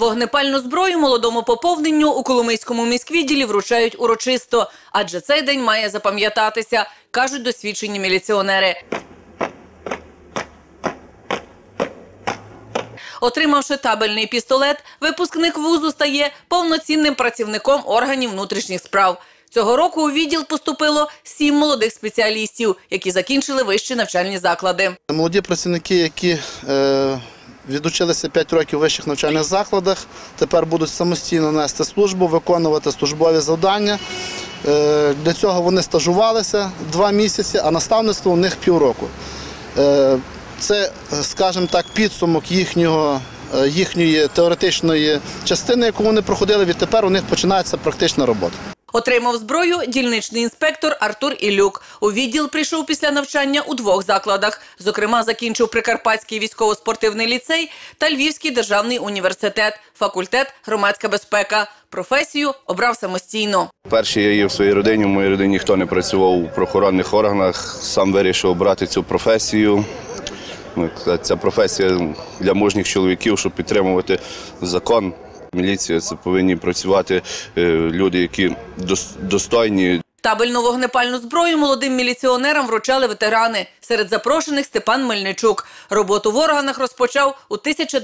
Вогнепальну зброю молодому поповненню у Коломийському міськвідділі вручають урочисто, адже цей день має запам'ятатися, кажуть досвідчені міліціонери. Отримавши табельний пістолет, випускник вузу стає повноцінним працівником органів внутрішніх справ. Цього року у відділ поступило 7 молодих спеціалістів, які закінчили вищі навчальні заклади. Молоді працівники, які відучилися 5 років у вищих навчальних закладах, тепер будуть самостійно нести службу, виконувати службові завдання. Для цього вони стажувалися 2 місяці, а наставництво у них півроку. Це, скажімо так, підсумок їхньої теоретичної частини, яку вони проходили, відтепер у них починається практична робота. Отримав зброю дільничний інспектор Артур Ілюк. У відділ прийшов після навчання у 2 закладах. Зокрема, закінчив Прикарпатський військово-спортивний ліцей та Львівський державний університет, факультет «Громадська безпека». Професію обрав самостійно. Перший я є в своїй родині, в моїй родині ніхто не працював у правоохоронних органах. Сам вирішив обрати цю професію. Ця професія для мужніх чоловіків, щоб підтримувати закон. Міліція – це повинні працювати люди, які достойні. Табельну вогнепальну зброю молодим міліціонерам вручали ветерани. Серед запрошених Степан Мельничук. Роботу в органах розпочав у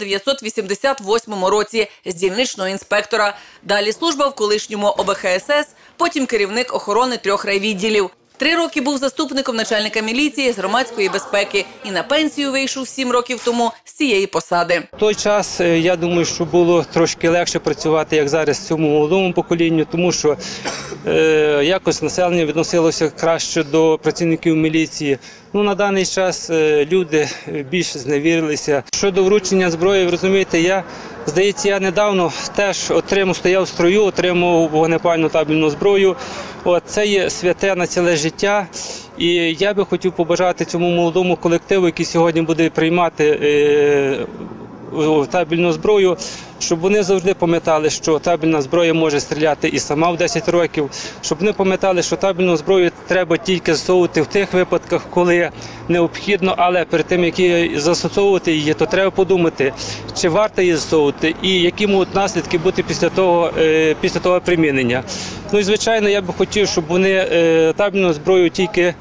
1988 році з дільничного інспектора. Далі служба в колишньому ОБХСС, потім керівник охорони 3 райвідділів. 3 роки був заступником начальника міліції з громадської безпеки і на пенсію вийшов 7 років тому з цієї посади. В той час, я думаю, що було трошки легше працювати, як зараз цьому молодому поколінню, тому що якось населення відносилося краще до працівників міліції. На даний час люди більш зневірилися. Щодо вручення зброї, ви розумієте, здається, я недавно теж стояв в строю, отримав вогнепальну табельну зброю. Це є святе на ціле життя. І я би хотів побажати цьому молодому колективу, який сьогодні буде приймати табельну зброю, щоб вони завжди пам'ятали, що табельна зброя може стріляти і сама в 10 років, щоб вони пам'ятали, що табельну зброю треба тільки застосовувати в тих випадках, коли необхідно, але перед тим, як застосовувати її, то треба подумати, чи варто її застосовувати і які можуть наслідки бути після того примінення. І, звичайно, я би хотів, щоб вони табельну зброю тільки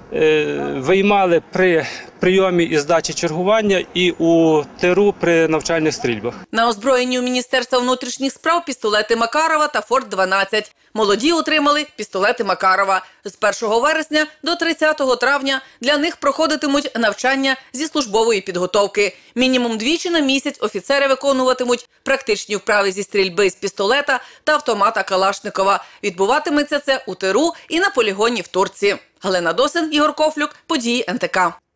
виймали при прийомі і здачі чергування і у тиру при навчальних стрільбах. На озброєнні у Міністерства внутрішніх справ пістолети Макарова та Форт-12. Молоді отримали пістолети Макарова. З 1 вересня до 30 травня для них проходитимуть навчання зі службової підготовки. Мінімум 2 на місяць офіцери виконуватимуть практичні вправи зі стрільби з пістолета та автомата Калашникова. Відбуватиметься це у тиру і на полігоні в Турці. Галина Досин, Ігор Кофлюк, події НТК.